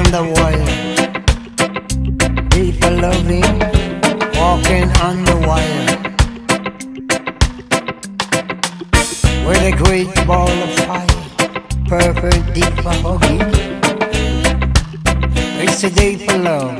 the wire. People loving, walking on the wire. With a great ball of fire, perfect deep for hugging. It's a day for love.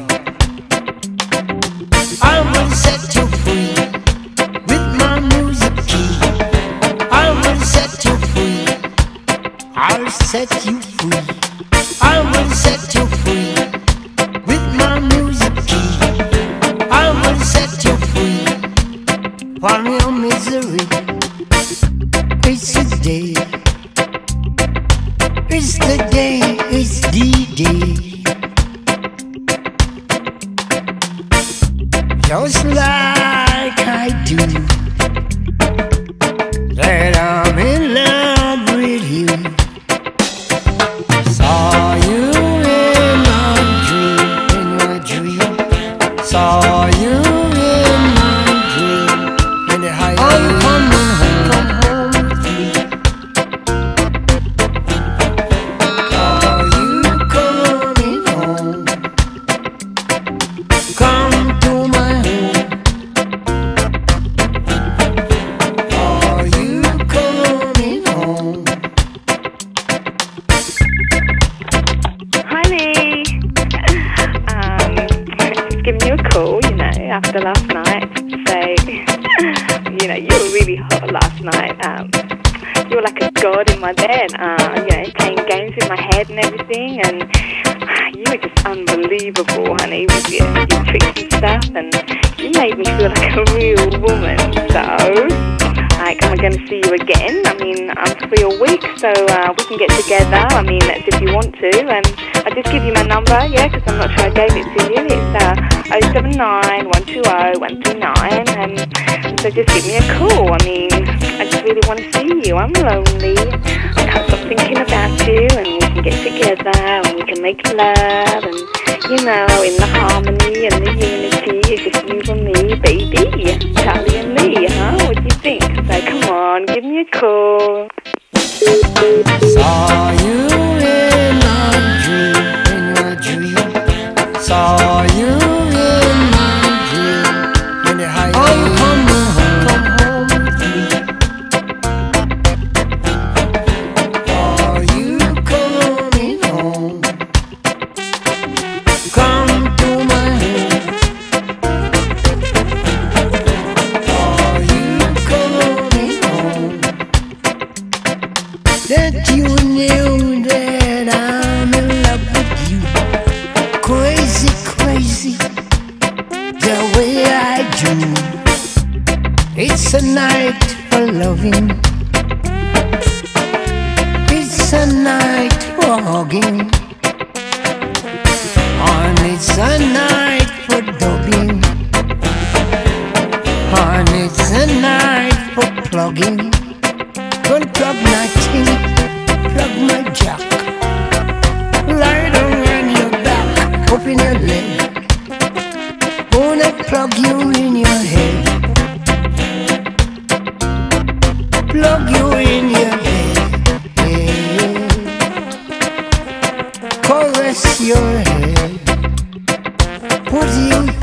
I will set you free with my music key. I will set you free. I'll set you free. I will set you free with my music key. I will set you free from your misery. It's the day. It's the day. It's the day. Just like I do, that I'm in love with you. Saw you in my dream, saw you in my dream, in the high come home with me. Saw you coming home, come to my home. Are you coming home? Hi Lee. Just giving you a call, after last night. Say, you were really hot last night. You were like a god in my bed, playing games in my head and everything, and you were just unbelievable, honey, with your tricks and stuff, and you made me feel like a real woman. So, am I going to see you again? I mean, I'm free all week, so we can get together. I mean, that's if you want to. And I'll just give you my number, because I'm not sure I gave it to you. It's 079 120 139, and so just give me a call. I mean, I just really want to see you. I'm lonely. I can't stop thinking about you, and we can get together, and we can make love, and, in the harmony and the unity, it's just you and me, baby. Charlie and me, huh? What do you think? So come on, give me a call. Saw you in my dream, saw you in my dream, in the high come home with me. Are you coming home? Come to my home. Are you coming home? That you knew that I'm in love with you. Crazy, crazy, the way I do. It's a night for loving. It's a night for hugging. And it's a night for dogging. And it's a night for plugging. Gonna plug my ting, plug my jack. Lie down on your back, open your leg. Gonna plug you in your head. Plug you in your head, yeah. Caress your head, put you